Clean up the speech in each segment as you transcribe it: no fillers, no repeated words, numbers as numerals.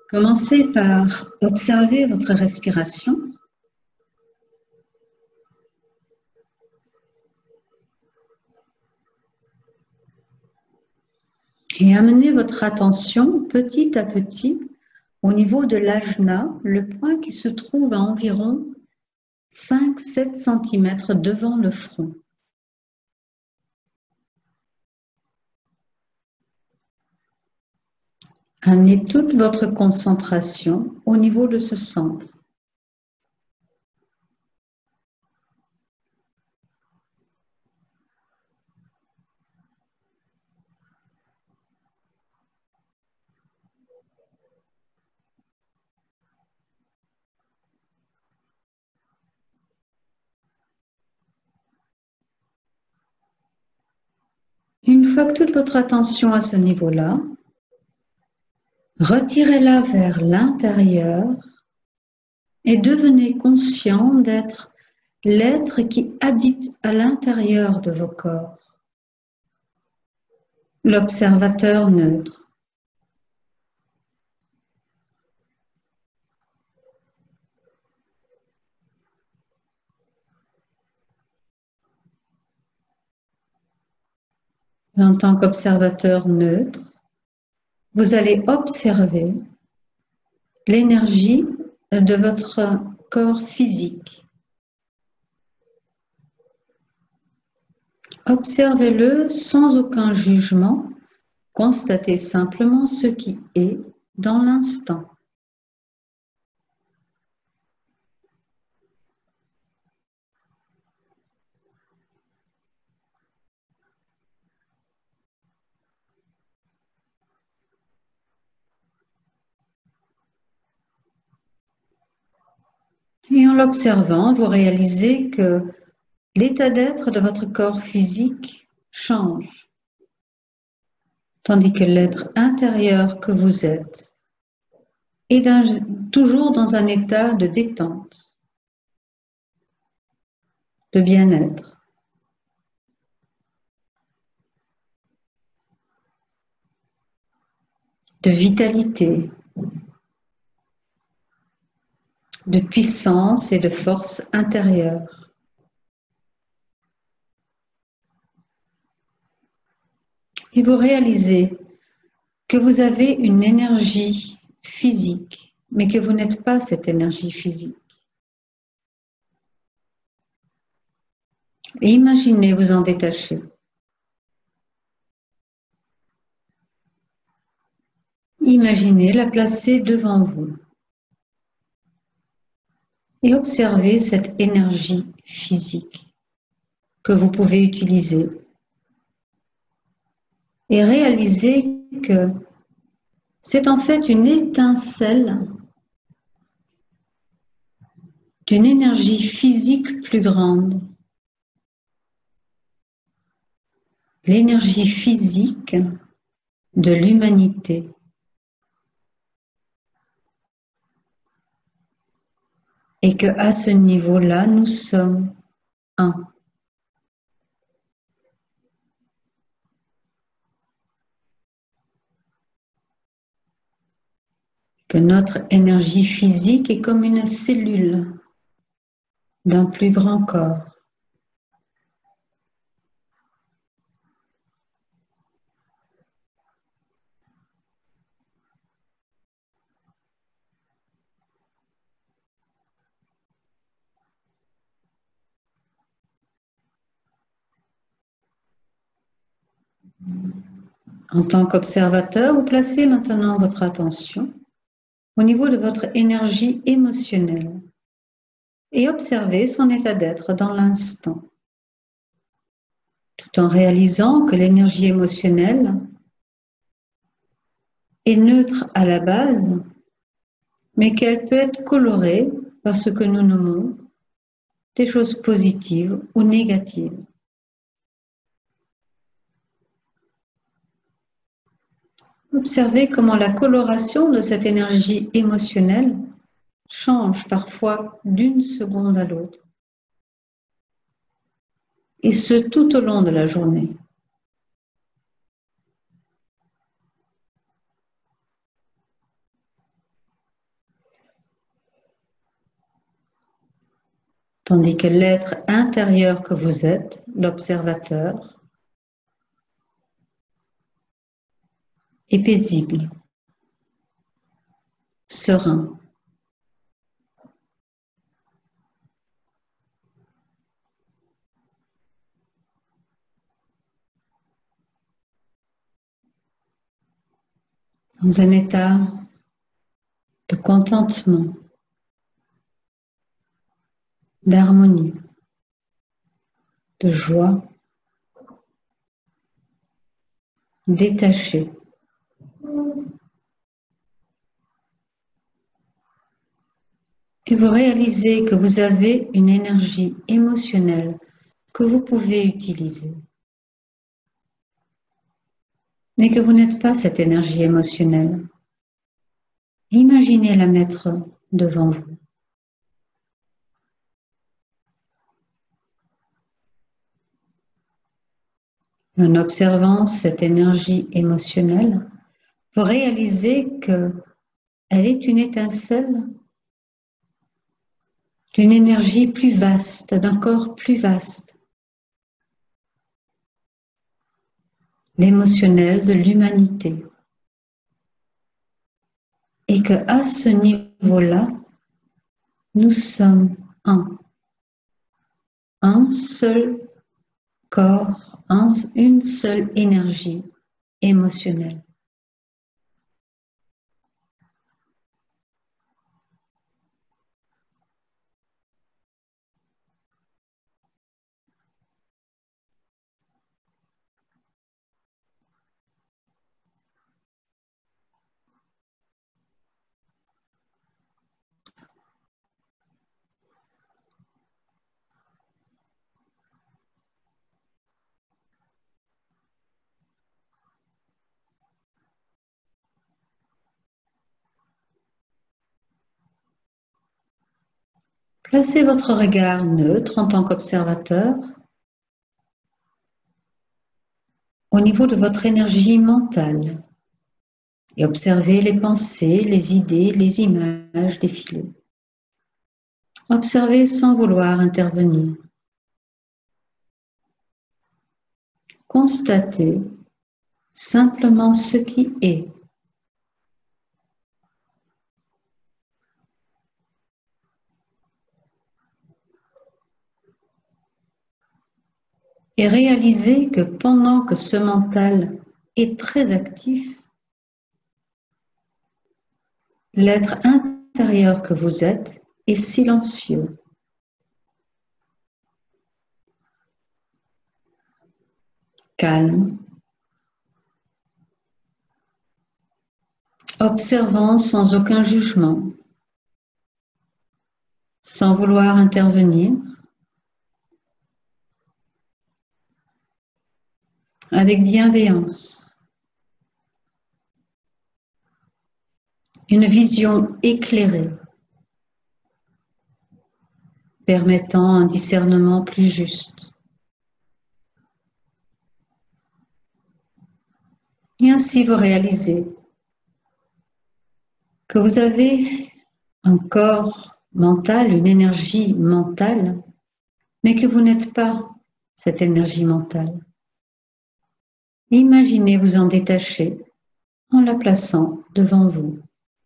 Commencez par observer votre respiration. Et amenez votre attention petit à petit au niveau de l'ajna, le point qui se trouve à environ 5-7 cm devant le front. Amenez toute votre concentration au niveau de ce centre. Une fois que toute votre attention à ce niveau-là, retirez-la vers l'intérieur et devenez conscient d'être l'être qui habite à l'intérieur de vos corps, l'observateur neutre. En tant qu'observateur neutre, vous allez observer l'énergie de votre corps physique. Observez-le sans aucun jugement, constatez simplement ce qui est dans l'instant. Et en l'observant, vous réalisez que l'état d'être de votre corps physique change, tandis que l'être intérieur que vous êtes est toujours dans un état de détente, de bien-être. De vitalité, de puissance et de force intérieure. Et vous réalisez que vous avez une énergie physique, mais que vous n'êtes pas cette énergie physique. Et imaginez vous en détacher. Imaginez la placer devant vous et observez cette énergie physique que vous pouvez utiliser et réalisez que c'est en fait une étincelle d'une énergie physique plus grande. L'énergie physique de l'humanité. Et qu'à ce niveau-là, nous sommes un. Que notre énergie physique est comme une cellule d'un plus grand corps. En tant qu'observateur, vous placez maintenant votre attention au niveau de votre énergie émotionnelle et observez son état d'être dans l'instant, tout en réalisant que l'énergie émotionnelle est neutre à la base, mais qu'elle peut être colorée par ce que nous nommons des choses positives ou négatives. Observez comment la coloration de cette énergie émotionnelle change parfois d'une seconde à l'autre. Et ce, tout au long de la journée. tandis que l'être intérieur que vous êtes, l'observateur, est paisible, serein. Dans un état de contentement, d'harmonie, de joie, détaché. Et vous réalisez que vous avez une énergie émotionnelle que vous pouvez utiliser, mais que vous n'êtes pas cette énergie émotionnelle. Imaginez la mettre devant vous. En observant cette énergie émotionnelle, vous réalisez qu'elle est une étincelle d'une énergie plus vaste, d'un corps plus vaste, l'émotionnel de l'humanité. Et qu'à ce niveau-là, nous sommes un seul corps, une seule énergie émotionnelle. Placez votre regard neutre en tant qu'observateur au niveau de votre énergie mentale et observez les pensées, les idées, les images défiler. Observez sans vouloir intervenir. Constatez simplement ce qui est. Et réalisez que pendant que ce mental est très actif, l'être intérieur que vous êtes est silencieux. Calme, observant sans aucun jugement, sans vouloir intervenir, avec bienveillance. Une vision éclairée, permettant un discernement plus juste. Et ainsi vous réalisez que vous avez un corps mental, une énergie mentale, mais que vous n'êtes pas cette énergie mentale. Imaginez vous en détacher en la plaçant devant vous.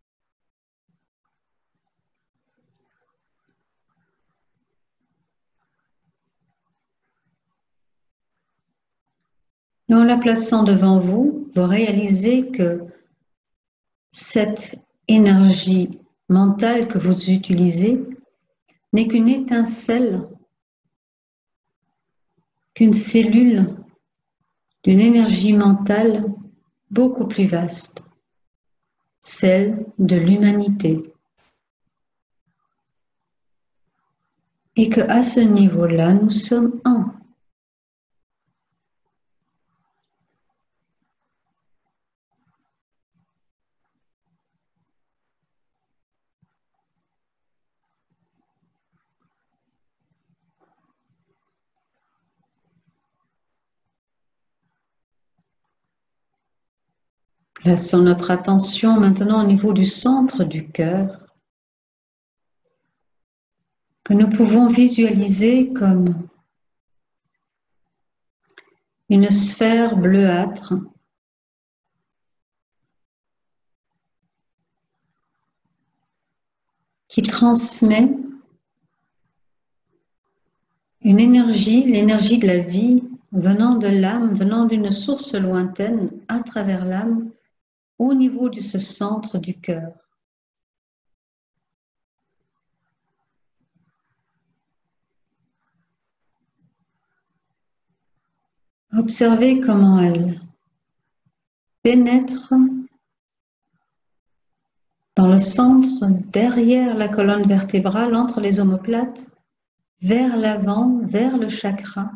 Et en la plaçant devant vous, vous réalisez que cette énergie mentale que vous utilisez n'est qu'une étincelle, qu'une cellule d'une énergie mentale beaucoup plus vaste, celle de l'humanité. Et qu'à ce niveau-là, nous sommes un. Plaçons notre attention maintenant au niveau du centre du cœur, que nous pouvons visualiser comme une sphère bleuâtre qui transmet une énergie, l'énergie de la vie venant de l'âme, venant d'une source lointaine à travers l'âme au niveau de ce centre du cœur. Observez comment elle pénètre dans le centre, derrière la colonne vertébrale, entre les omoplates, vers l'avant, vers le chakra.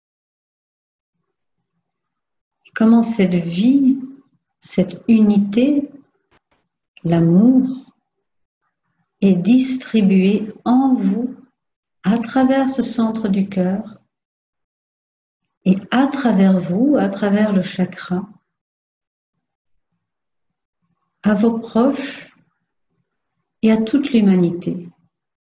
Et comment cette vie, cette unité, l'amour, est distribuée en vous à travers ce centre du cœur et à travers vous, à travers le chakra, à vos proches et à toute l'humanité.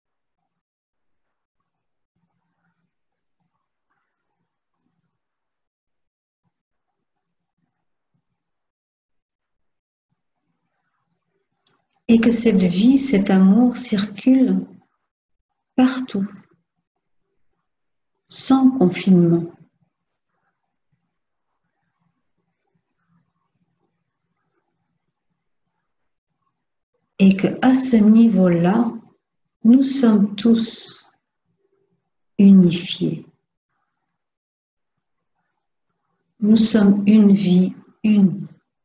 Et que cette vie, cet amour circule partout, sans confinement. Et qu'à ce niveau-là, nous sommes tous unifiés. Nous sommes une vie, une.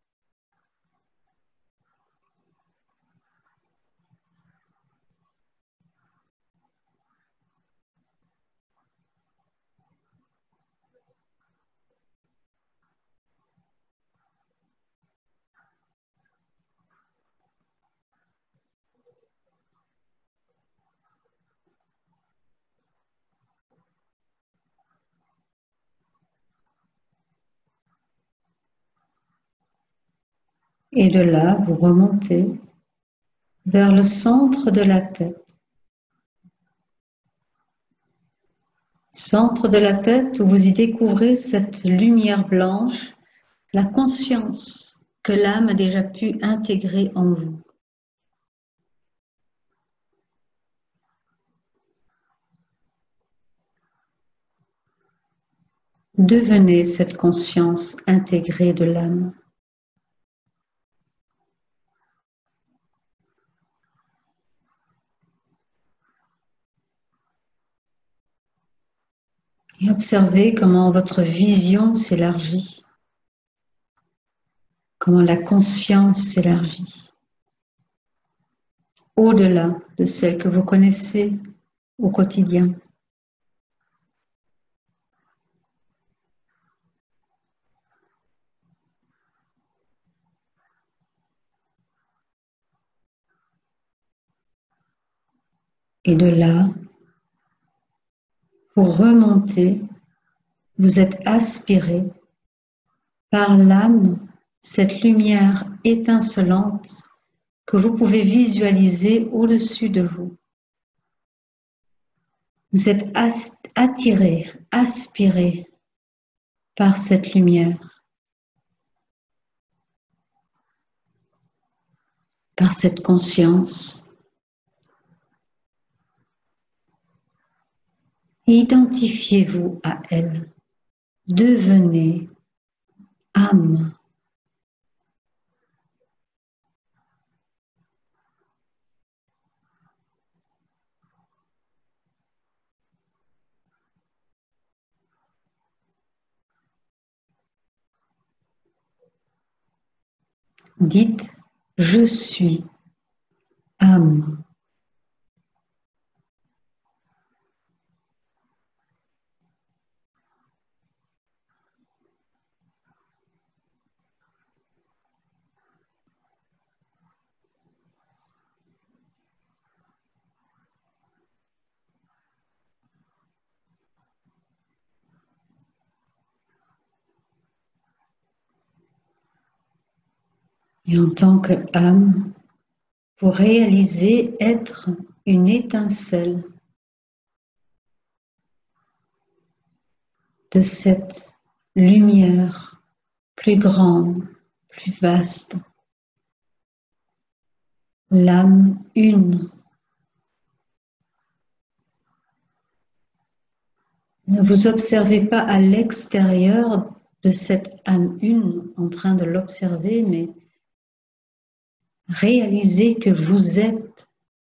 Et de là, vous remontez vers le centre de la tête. Centre de la tête où vous y découvrez cette lumière blanche, la conscience que l'âme a déjà pu intégrer en vous. Devenez cette conscience intégrée de l'âme. Et observez comment votre vision s'élargit, comment la conscience s'élargit, au-delà de celle que vous connaissez au quotidien. Et de là, pour remonter, vous êtes aspiré par l'âme, cette lumière étincelante que vous pouvez visualiser au-dessus de vous. Vous êtes attiré, aspiré par cette lumière, par cette conscience. Et identifiez-vous à elle. Devenez âme. Dites, je suis âme. Et en tant qu'âme, vous réalisez être une étincelle de cette lumière plus grande, plus vaste. L'âme une. Ne vous observez pas à l'extérieur de cette âme une en train de l'observer, mais réalisez que vous êtes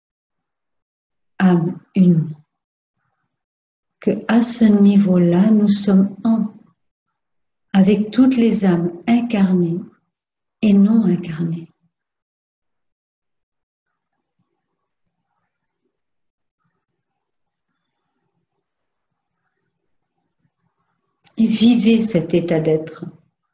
âme une. Que à ce niveau-là, nous sommes un, avec toutes les âmes incarnées et non incarnées. Et vivez cet état d'être.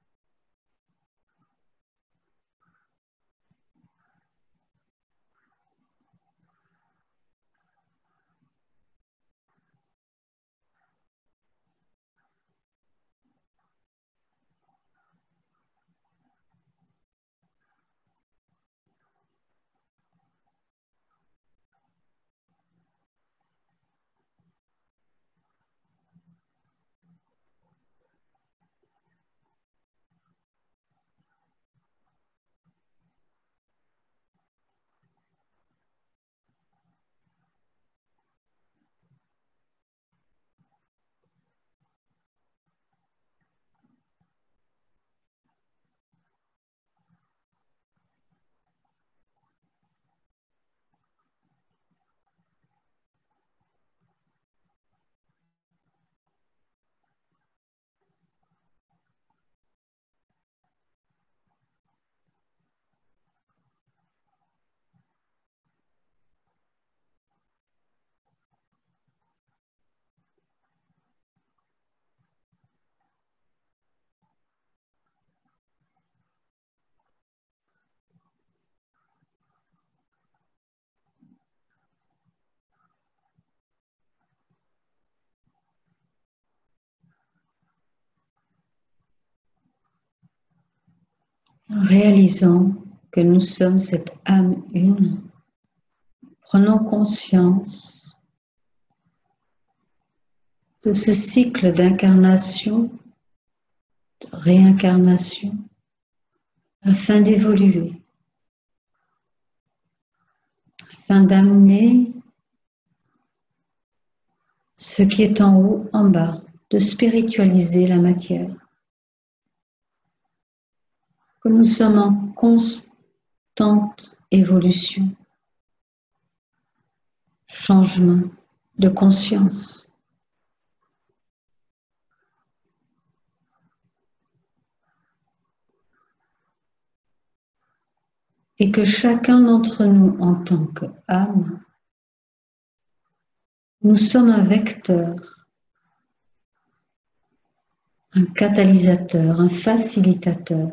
En réalisant que nous sommes cette âme une, prenons conscience de ce cycle d'incarnation, de réincarnation, afin d'évoluer, afin d'amener ce qui est en haut en bas, de spiritualiser la matière. Que nous sommes en constante évolution, changement de conscience. Et que chacun d'entre nous, en tant qu'âme, nous sommes un vecteur, un catalyseur, un facilitateur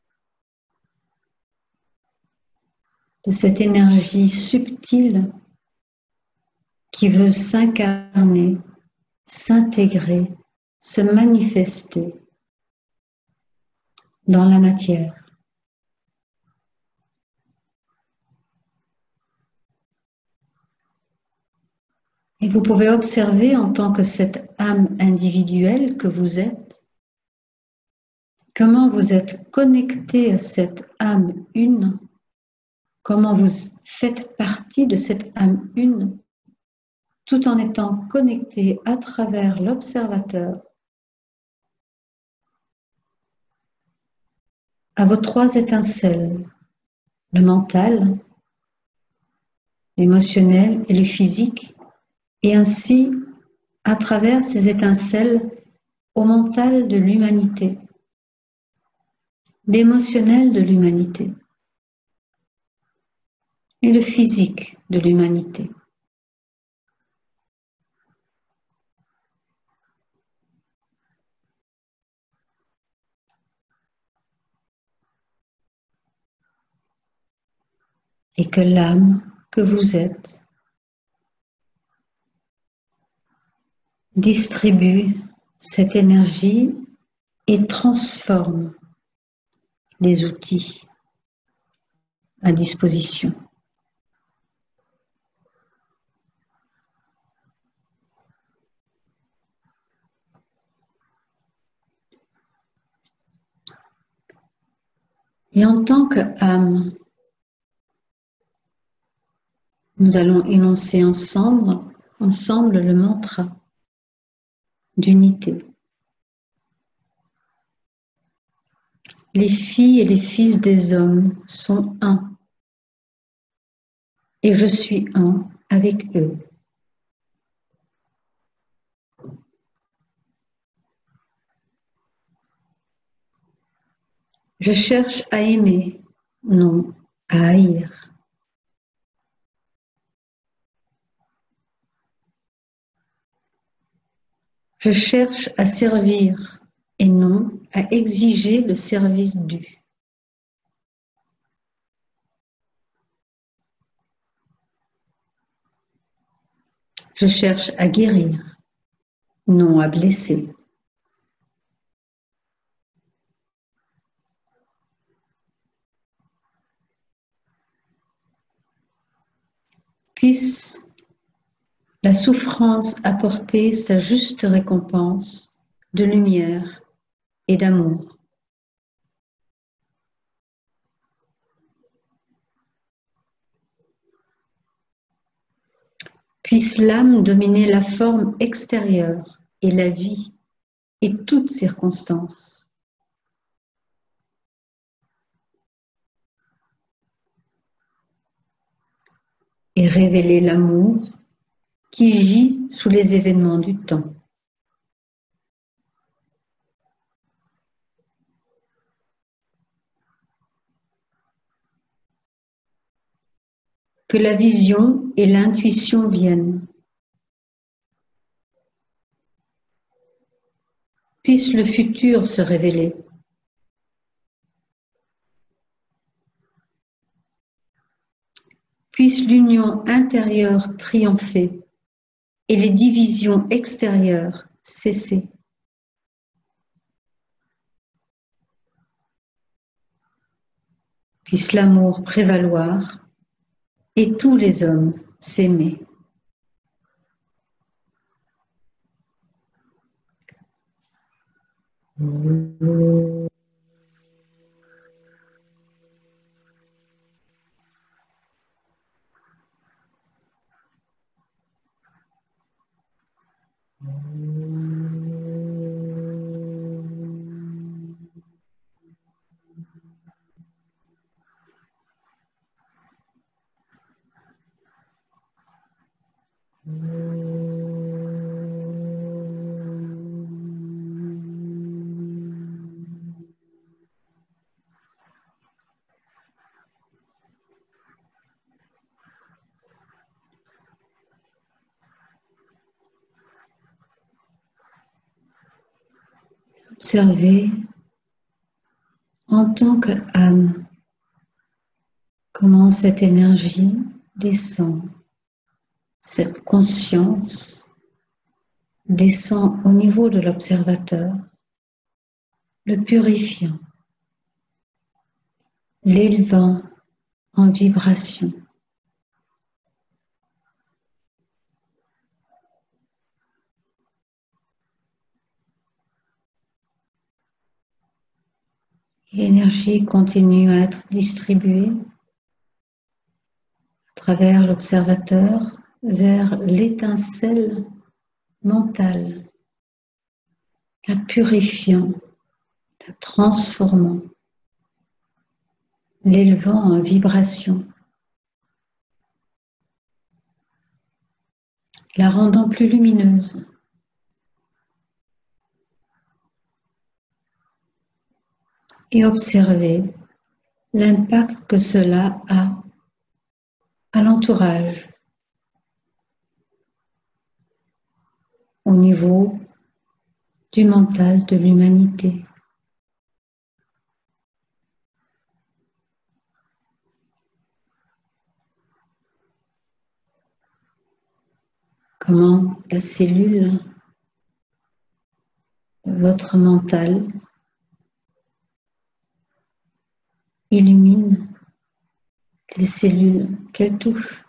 de cette énergie subtile qui veut s'incarner, s'intégrer, se manifester dans la matière. Et vous pouvez observer en tant que cette âme individuelle que vous êtes, comment vous êtes connecté à cette âme une, comment vous faites partie de cette âme une, tout en étant connecté à travers l'observateur à vos trois étincelles, le mental, l'émotionnel et le physique, et ainsi, à travers ces étincelles, au mental de l'humanité, l'émotionnel de l'humanité et le physique de l'humanité. Et que l'âme que vous êtes distribue cette énergie et transforme les outils à disposition. Et en tant qu'âme, nous allons énoncer ensemble le mantra d'unité. Les filles et les fils des hommes sont un, et je suis un avec eux. Je cherche à aimer, non à haïr. Je cherche à servir et non à exiger le service dû. Je cherche à guérir, non à blesser. Puisse la souffrance apporter sa juste récompense de lumière et d'amour. Puisse l'âme dominer la forme extérieure et la vie et toutes circonstances. Et révéler l'amour qui gît sous les événements du temps. Que la vision et l'intuition viennent. Puisse le futur se révéler. Puisse l'union intérieure triompher et les divisions extérieures cesser. Puisse l'amour prévaloir et tous les hommes s'aimer. Observez en tant qu'âme comment cette énergie descend, cette conscience descend au niveau de l'observateur, le purifiant, l'élevant en vibration. L'énergie continue à être distribuée à travers l'observateur vers l'étincelle mentale, la purifiant, la transformant, l'élevant en vibration, la rendant plus lumineuse. Et observez l'impact que cela a à l'entourage, au niveau du mental de l'humanité. Comment la cellule de votre mental illumine les cellules qu'elle touche.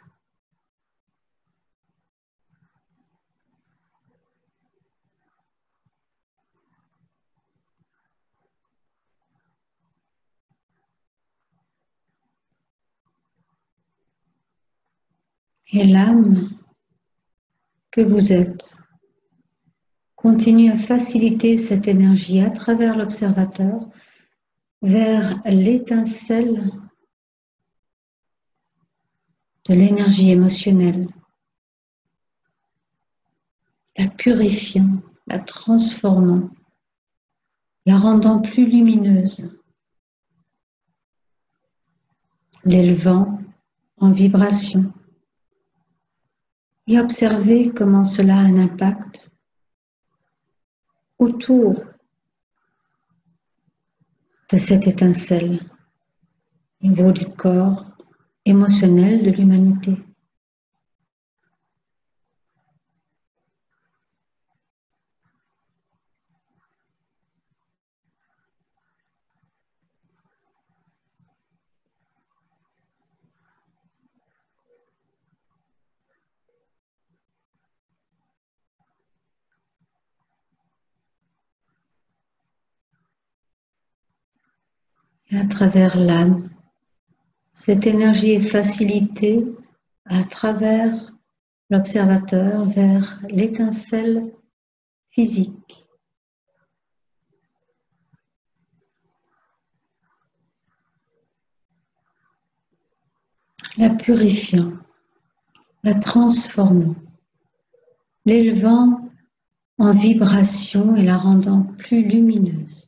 Et l'âme que vous êtes continue à faciliter cette énergie à travers l'observateur vers l'étincelle de l'énergie émotionnelle, la purifiant, la transformant, la rendant plus lumineuse, l'élevant en vibration. Et observez comment cela a un impact autour de cette étincelle, au niveau du corps émotionnel de l'humanité. Et à travers l'âme, cette énergie est facilitée à travers l'observateur vers l'étincelle physique. La purifiant, la transformant, l'élevant en vibration et la rendant plus lumineuse.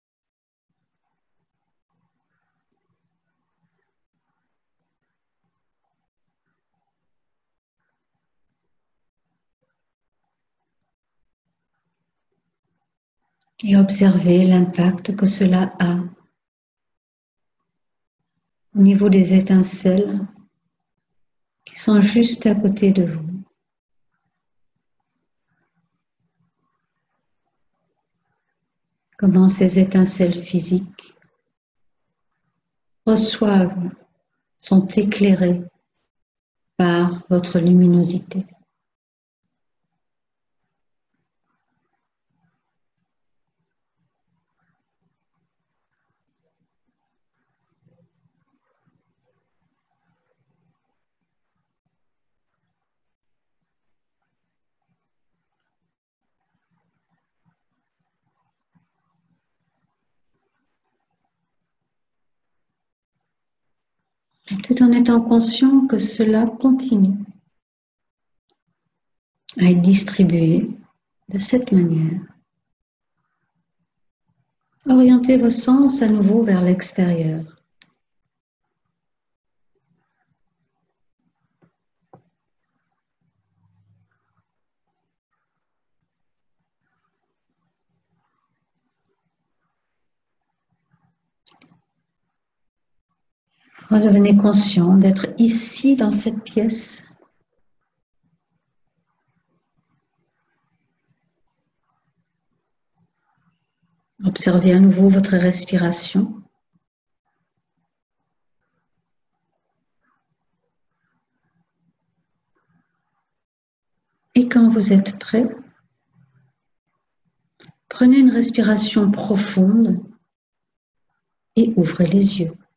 Et observez l'impact que cela a au niveau des étincelles qui sont juste à côté de vous. Comment ces étincelles physiques reçoivent, sont éclairées par votre luminosité. Et tout en étant conscient que cela continue à être distribué de cette manière. Orientez vos sens à nouveau vers l'extérieur. Redevenez conscient d'être ici dans cette pièce. Observez à nouveau votre respiration. Et quand vous êtes prêt, prenez une respiration profonde et ouvrez les yeux.